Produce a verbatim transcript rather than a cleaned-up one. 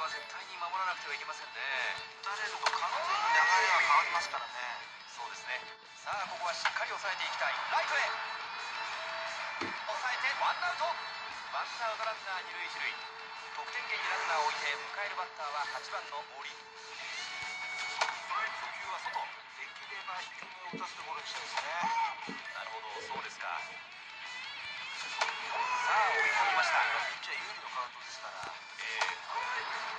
は絶対に守らなくてはいけませんね。 打たれると完全に流れが変わりますからね。 そうですね。さあここはしっかり抑えていきたい。ライトへ抑えてワンアウト。ワンアウトランナー二塁一塁。得点圏にランナーを置いて迎えるバッターははちばんの森。初球は外。 できれば低めを打たせてゴールにしたいですね。 なるほど、そうですか。さあ追い込みました。 ピッチャー有利のカウントですから。 えー